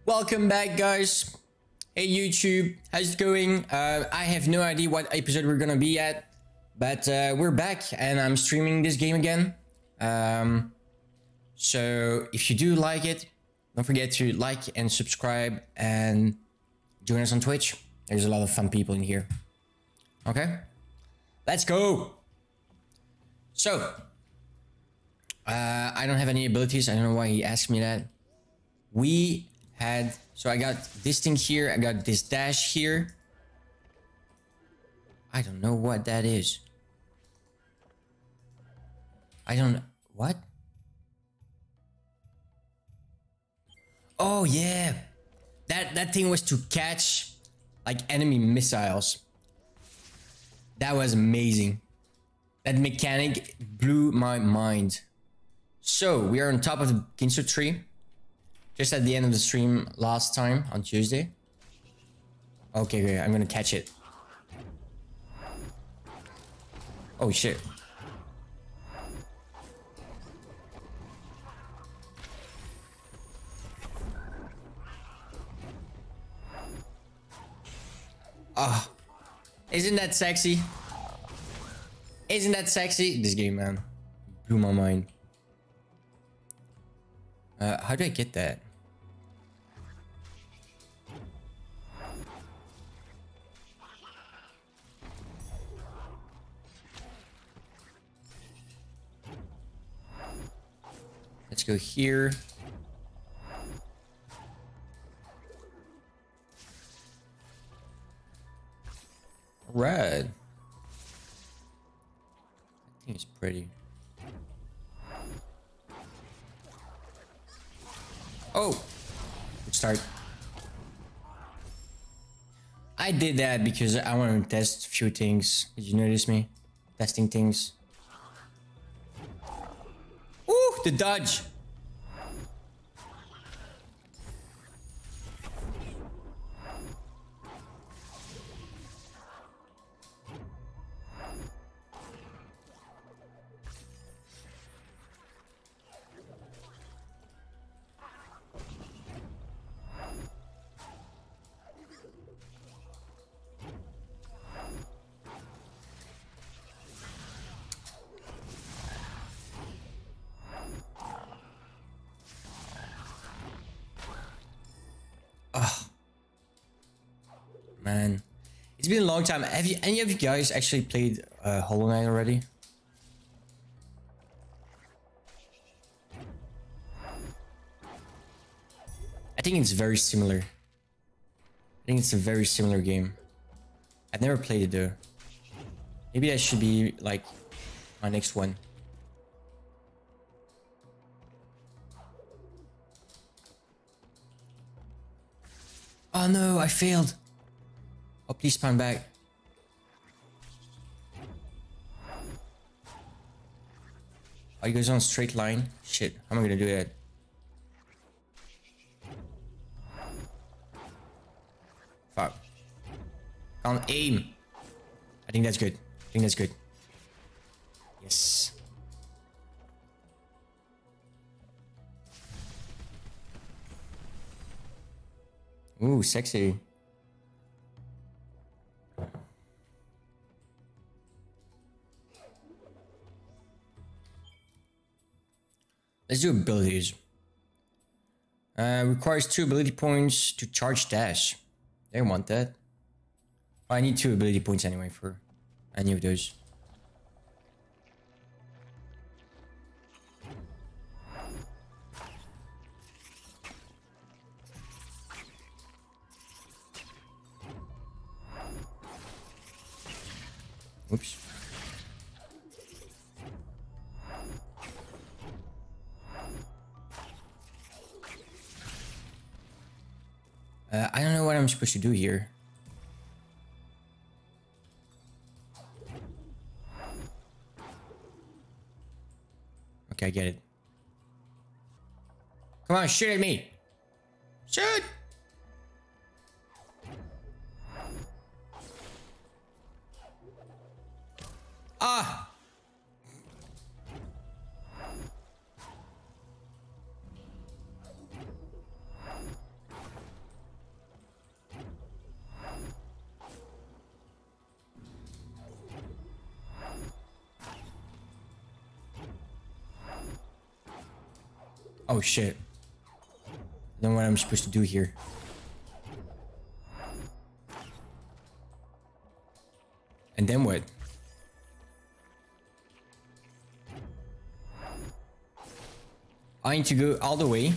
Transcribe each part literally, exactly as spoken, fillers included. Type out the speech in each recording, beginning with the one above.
Welcome back, guys. Hey YouTube, how's it going? Uh, I have no idea what episode we're gonna be at, but uh, we're back and I'm streaming this game again. Um, so if you do like it, don't forget to like and subscribe and join us on Twitch. There's a lot of fun people in here. Okay, let's go. So, uh, I don't have any abilities. I don't know why he asked me that. We had, so I got this thing here. I got this dash here. I don't know what that is. I don't, what? Oh yeah. That, that thing was to catch like enemy missiles. That was amazing. That mechanic blew my mind. So we are on top of the Ginso tree. Just at the end of the stream last time on Tuesday. Okay, okay, I'm gonna catch it. Oh shit. Ah, oh, isn't that sexy? Isn't that sexy? This game, man, blew my mind. Uh, how do I get that? Let's go here. Red. I think it's pretty. Oh, good start. I did that because I want to test a few things. Did you notice me? Testing things. Ooh, the dodge. Oh man, it's been a long time. Have you any of you guys actually played uh, Hollow Knight already? I think it's very similar. I think it's a very similar game. I've never played it though. Maybe that should be like my next one. Oh no, I failed. Oh, please spawn back. Oh, you guys on a straight line? Shit, how am I gonna do that? Fuck. Can't aim. I think that's good. I think that's good. Yes. Ooh, sexy. Let's do abilities. Uh, requires two ability points to charge dash. They want that. Oh, I need two ability points anyway for any of those. Oops. Uh, I don't know what I'm supposed to do here. Okay, I get it. Come on, shoot at me. Shoot! Ah! Oh shit. I don't know what I'm supposed to do here. And then what? I need to go all the way. I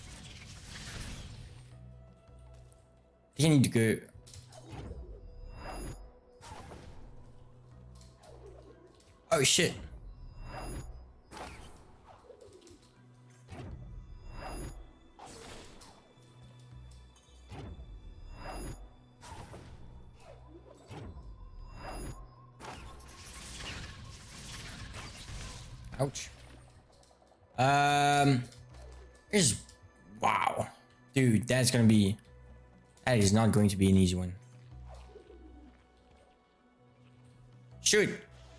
think I need to go. Oh shit. Ouch. Um, is wow, dude, that's gonna be, that is not going to be an easy one. Shoot.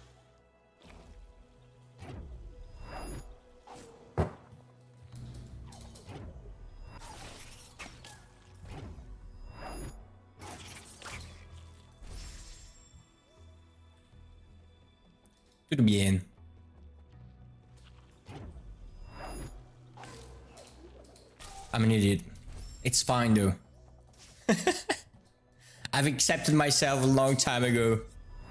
Tudo bien. I'm an idiot. It's fine though. I've accepted myself a long time ago.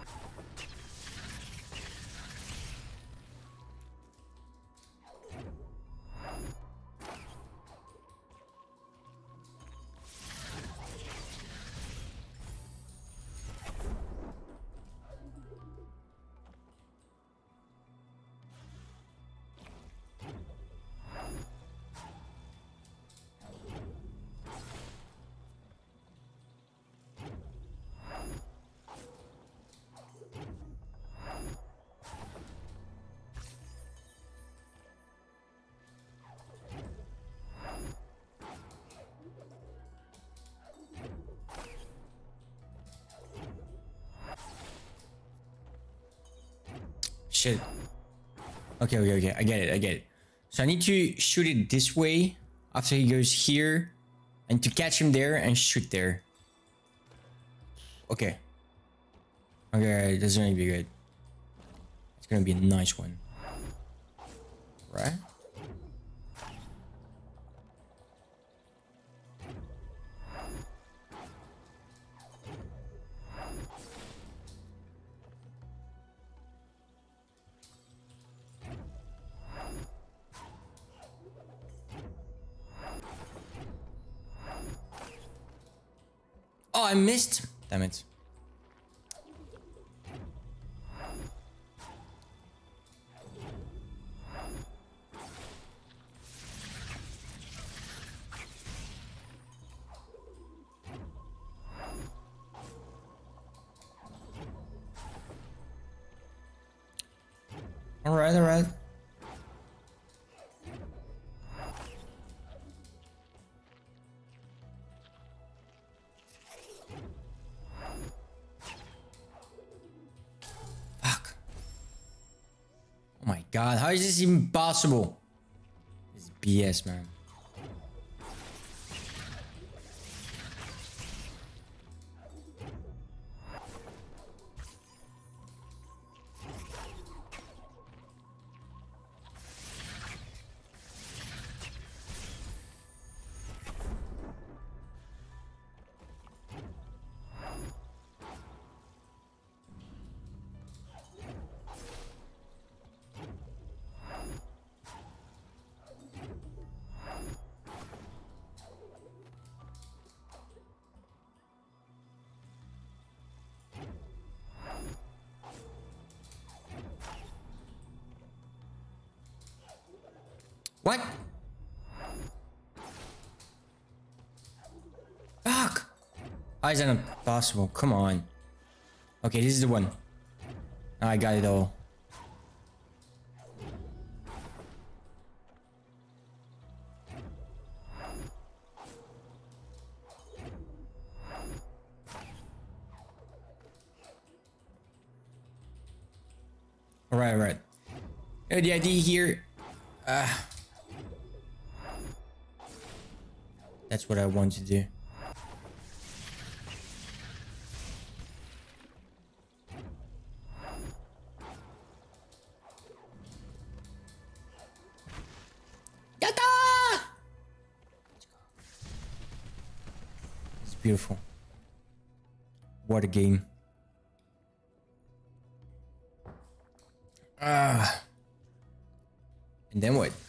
Shit. Okay, okay, okay. I get it. I get it. So I need to shoot it this way after he goes here, and to catch him there and shoot there. Okay. Okay, that's gonna be good. It's gonna be a nice one. Right? Oh, I missed. Damn it. All right, all right. God, how is this even possible? This is B S, man. What? Fuck! How is that not possible? Come on. Okay, this is the one. I got it all. Alright, alright. Uh, the idea here... Uh, that's what I want to do. Yatta! beautiful. What a game. Ah. And then what?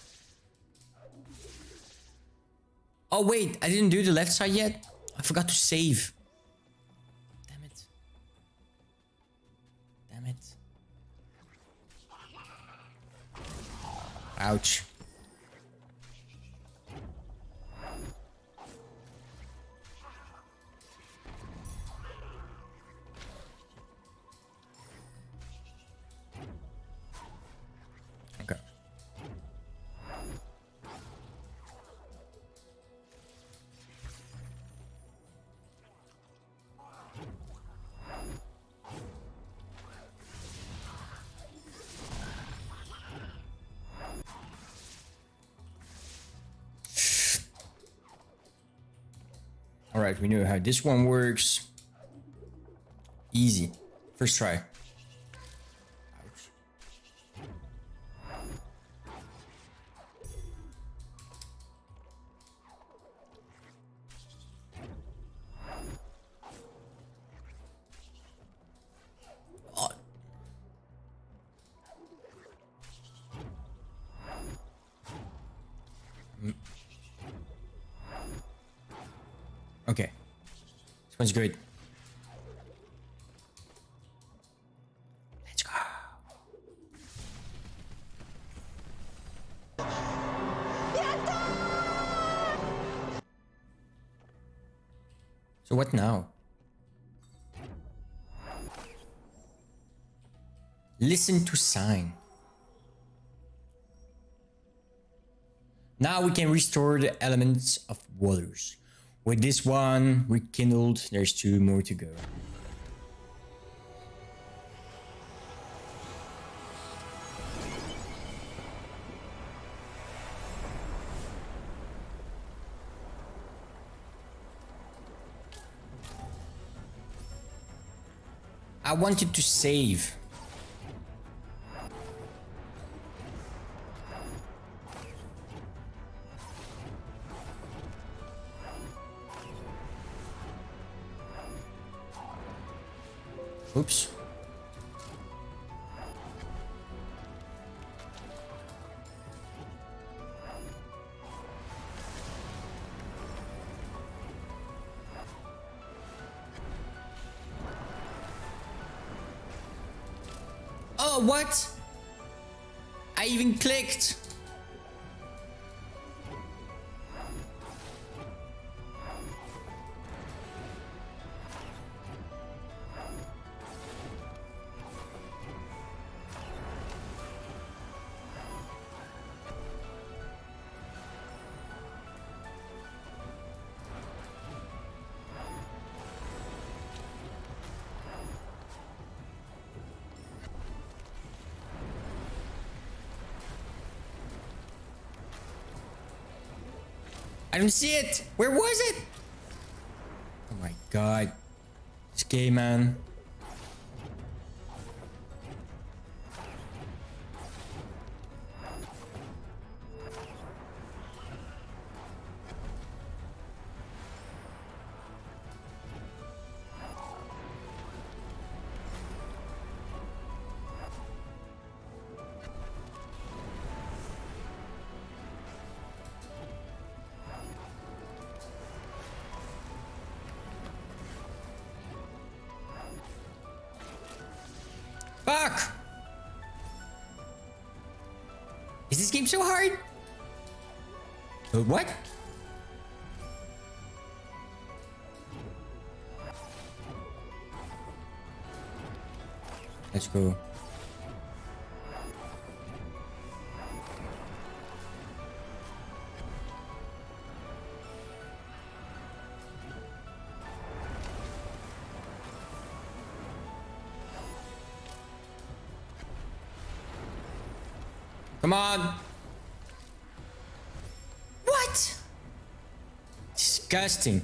Oh wait, I didn't do the left side yet. I forgot to save. Damn it. Damn it. Ouch. Okay. All right, we know how this one works. Easy. First try. Ouch. Oh. Mm. Okay. This one's good. Let's go. So what now? Listen to sign. Now we can restore the elements of waters. With this one rekindled, there's two more to go. I wanted to save. Oops. Oh, what? I even clicked. I don't see it. Where was it? Oh my god. This game, man. Fuck! Is this game so hard? Uh, what? Let's go. Come on. What? Disgusting.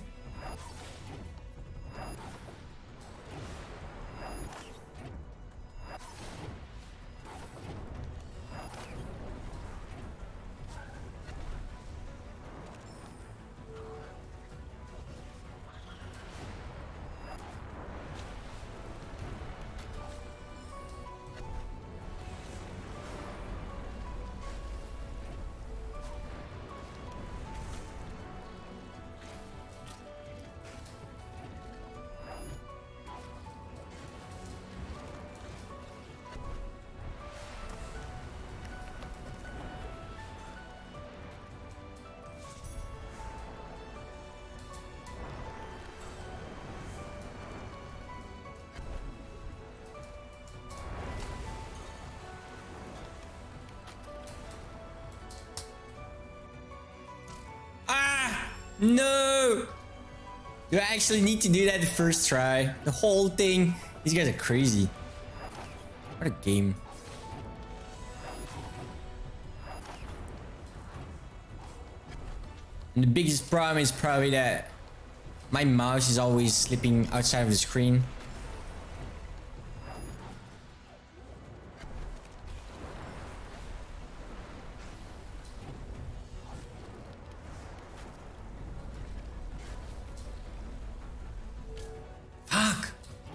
No! Do I actually need to do that the first try? The whole thing? These guys are crazy. What a game. And the biggest problem is probably that my mouse is always slipping outside of the screen. Fuck!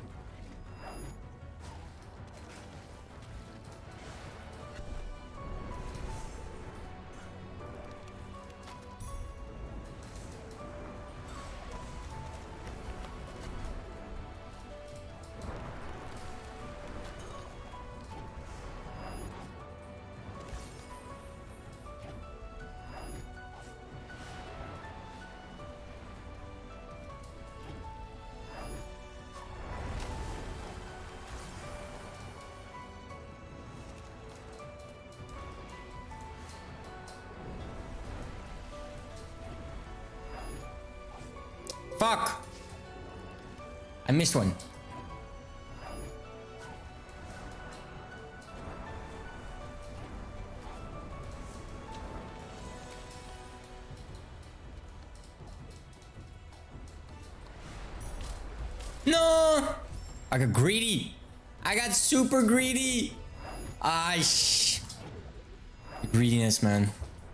Fuck! I missed one. No! I got greedy. I got super greedy. Ah, sh the greediness, man.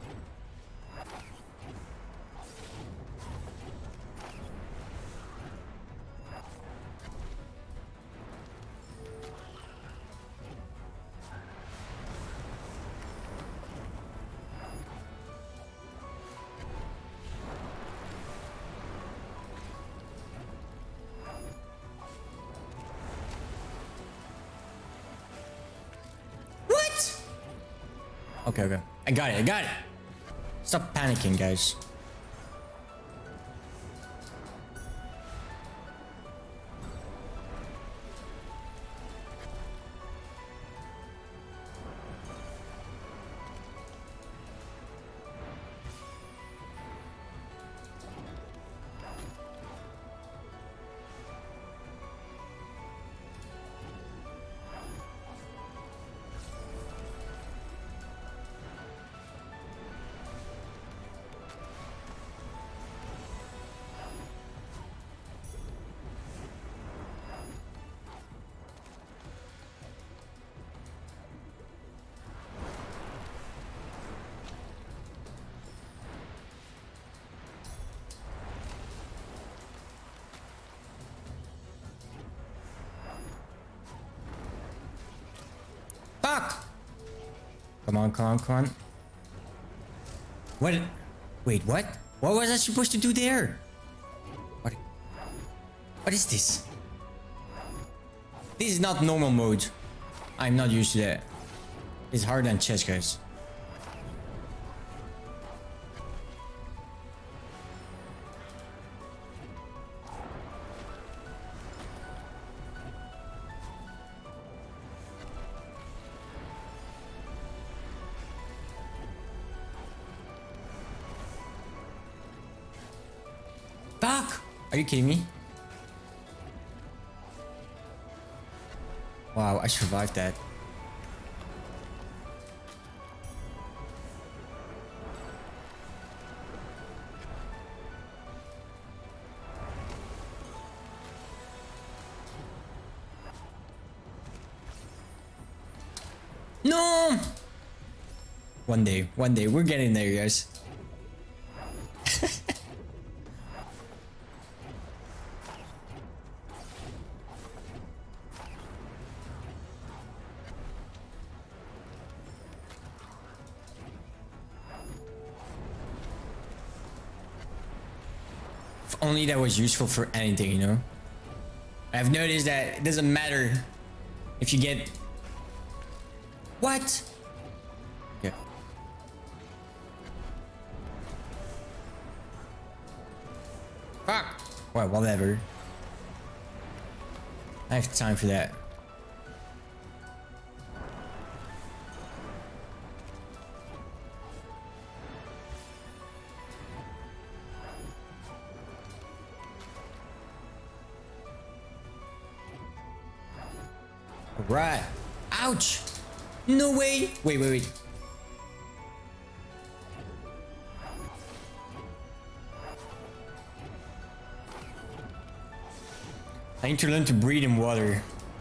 Okay, okay. I got it, I got it. Stop panicking, guys. Fuck! Come on, come on, come on. What? Wait, what? What was I supposed to do there? What? What is this? This is not normal mode. I'm not used to that. It's harder than chess, guys. Fuck! Are you kidding me? Wow, I survived that. No! One day, one day, we're getting there, guys. If only that was useful for anything, you know? I've noticed that it doesn't matter if you get... What? Yeah. Fuck! Well, whatever. I have time for that. Right. Ouch. No way. Wait, wait, wait. I need to learn to breathe in water.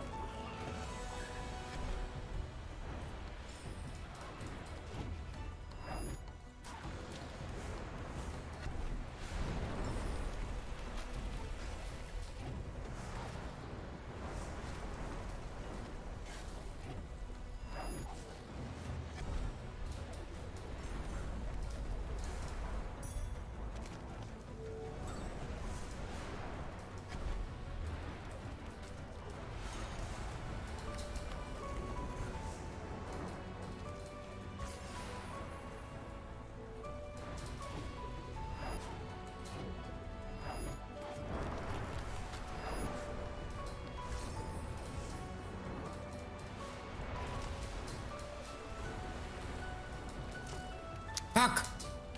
Fuck!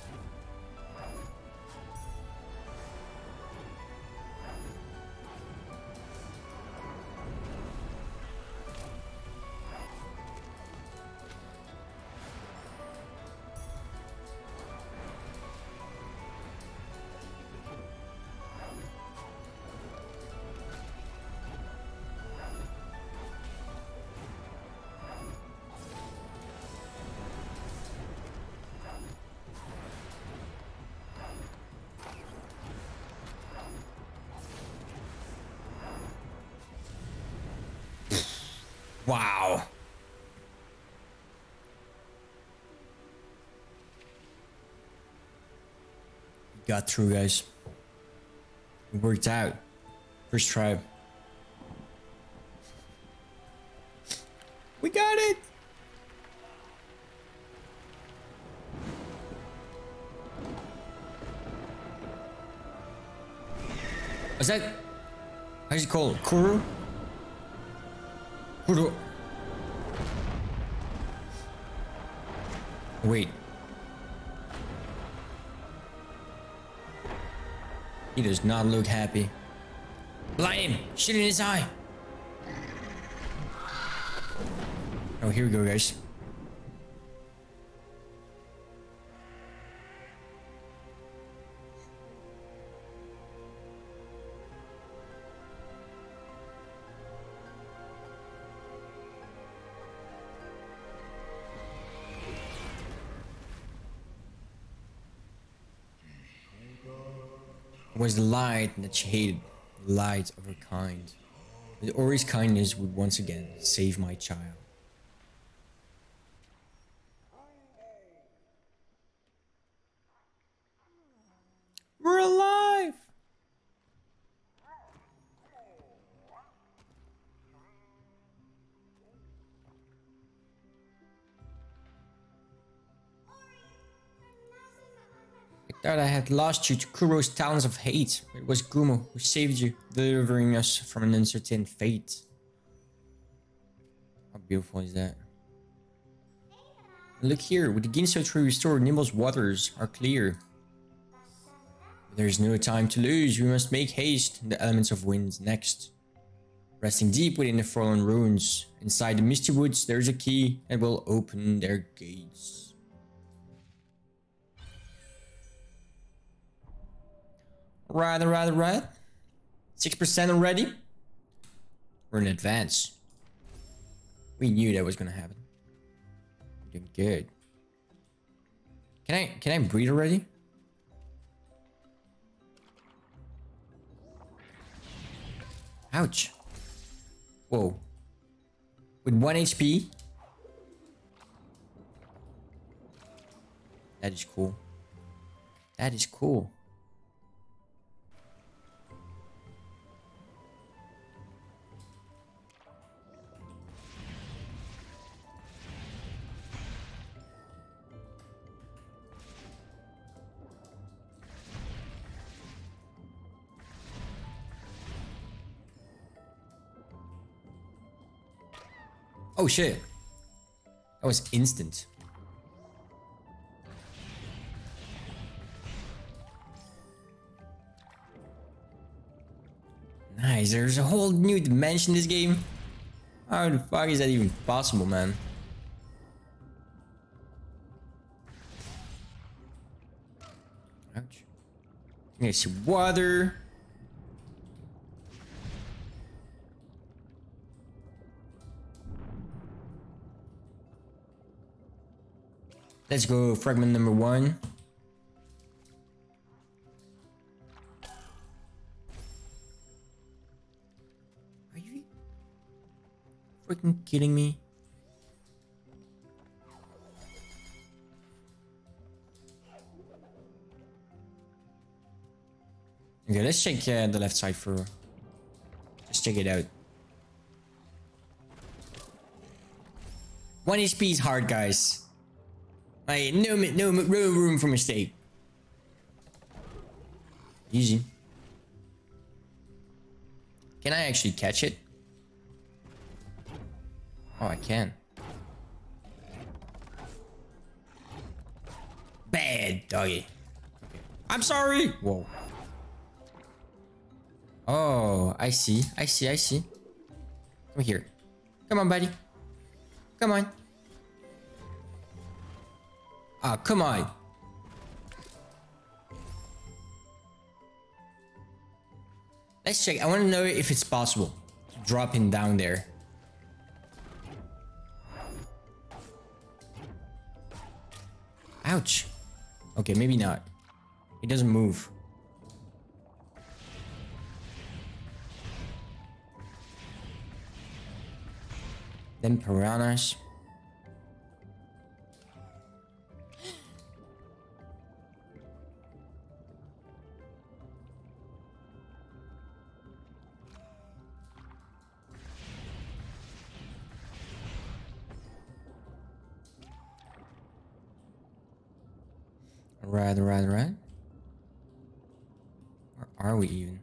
Wow. Got through, guys. It worked out. First try. We got it. Is that... How's it called? Kuru? Kuru. Wait. He does not look happy. Blind him! Shit in his eye! Oh, here we go, guys. It was the light that she hated, the light of her kind. With Ori's kindness would once again save my child. We're alive! I thought I had lost you to Kuro's talons of hate. It was Gumo who saved you, delivering us from an uncertain fate. How beautiful is that? And look here, with the Ginso tree restored, Nimble's waters are clear. There's no time to lose, we must make haste. The elements of wind next. Resting deep within the fallen ruins. Inside the misty woods, there's a key that will open their gates. Right, right, right. six percent already? We're in advance. We knew that was gonna happen. We're doing good. Can I, can I breathe already? Ouch. Whoa. With one H P? That is cool. That is cool. Oh shit. That was instant. Nice, there's a whole new dimension in this game. How the fuck is that even possible, man? Ouch. There's some water. Let's go fragment number one. Are you freaking kidding me? Okay, let's check uh, the left side for. Let's check it out. One H P is hard, guys. Like, no, no, no room for mistake. Easy. Can I actually catch it? Oh, I can. Bad doggy. Okay. I'm sorry. Whoa. Oh, I see. I see. I see. Come here. Come on, buddy. Come on. Ah, oh, come on. Let's check. I want to know if it's possible to drop him down there. Ouch. Okay, maybe not. He doesn't move. Then piranhas. Right, right, right. Where are we even?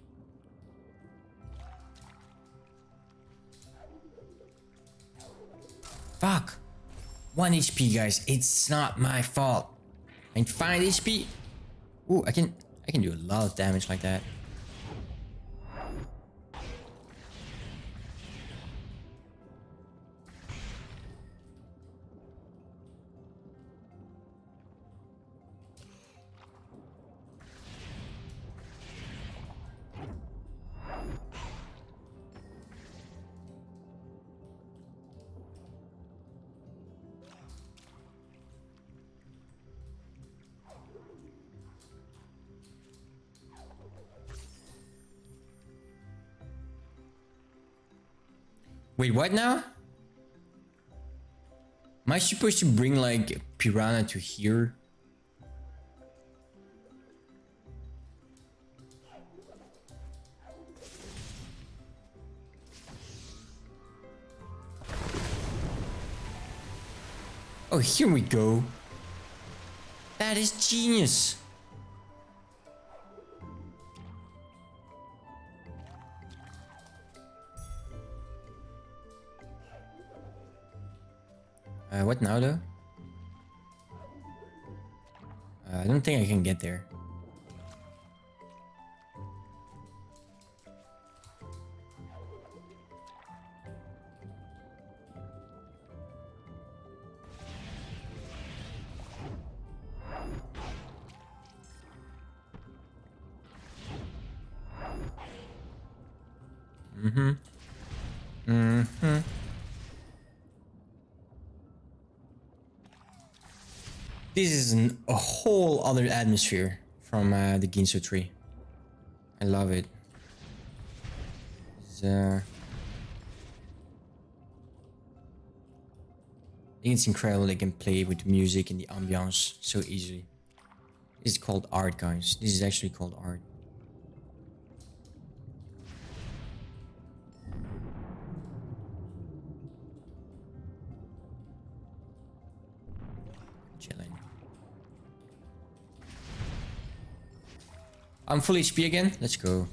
Fuck. One H P, guys. It's not my fault. And five H P. Ooh, I can I can do a lot of damage like that. Wait, what now? Am I supposed to bring like piranha to here? Oh, here we go. That is genius. Uh, what now, though? Uh, I don't think I can get there. Mm-hmm. Mm-hmm. This is an, a whole other atmosphere from uh, the Ginso tree. I love it. It's, uh, I think it's incredible they can play with the music and the ambiance so easily. This is called art, guys. This is actually called art. Chilling. I'm full H P again. Let's go.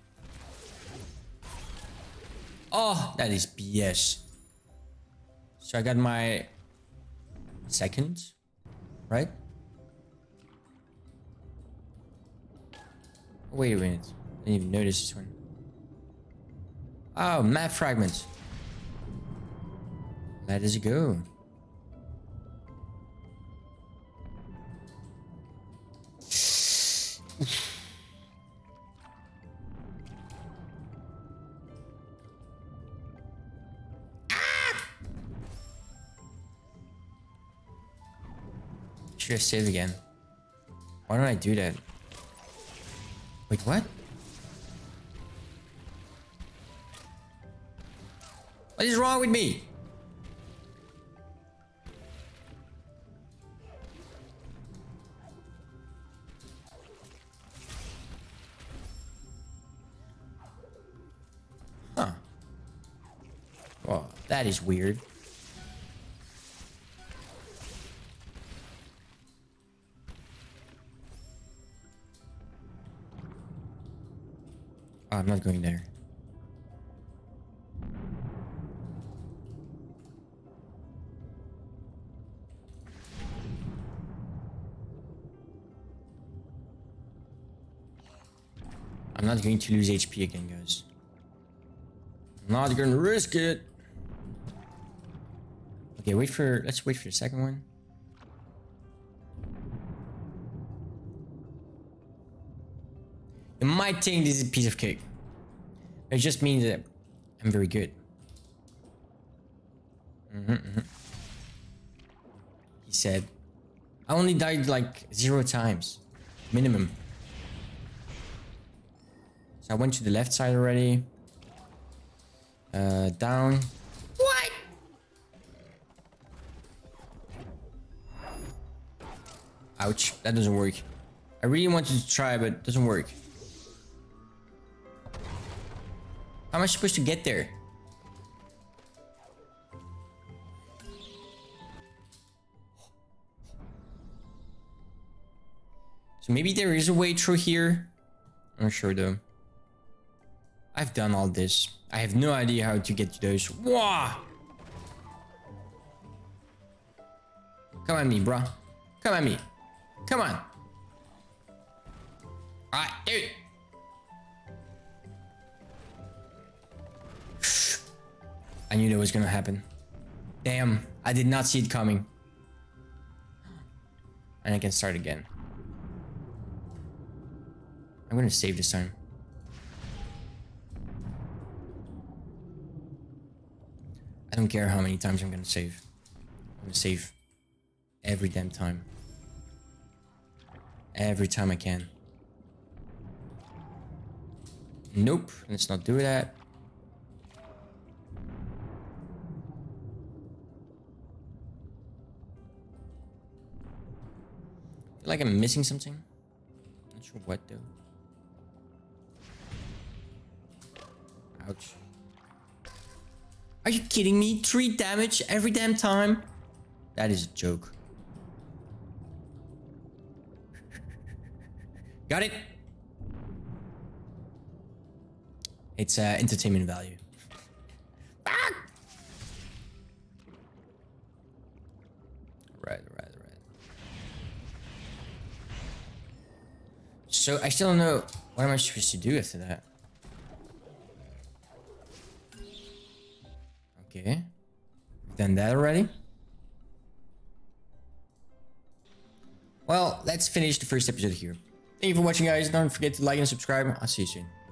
Oh, that is B S. So I got my second, right? Wait a minute. I didn't even notice this one. Oh, map fragments. Let us go. Should have saved again. Why don't I do that? Wait, what? What is wrong with me? Huh. Well, that is weird. Oh, I'm not going there. I'm not going to lose H P again, guys. I'm not gonna risk it. Okay, wait for, let's wait for the second one. You might think this is a piece of cake. It just means that I'm very good. Mm-hmm, mm-hmm. He said, I only died like zero times. Minimum. So I went to the left side already. Uh, down. What? Ouch, that doesn't work. I really wanted to try, but it doesn't work. How am I supposed to get there? So maybe there is a way through here. I'm not sure though. I've done all this. I have no idea how to get to those. Wah! Come at me, bro. Come at me. Come on. Alright, dude. I knew that was gonna happen. Damn, I did not see it coming. And I can start again. I'm gonna save this time. I don't care how many times I'm gonna save. I'm gonna save every damn time. Every time I can. Nope, let's not do that. I feel like I'm missing something. Not sure what though. Ouch. Are you kidding me? Three damage every damn time? That is a joke. Got it? It's uh, entertainment value. Ah! Right, right, right. So I still don't know what am I supposed to do after that. Okay, done that already. Well, let's finish the first episode here. Thank you for watching, guys. Don't forget to like and subscribe. I'll see you soon.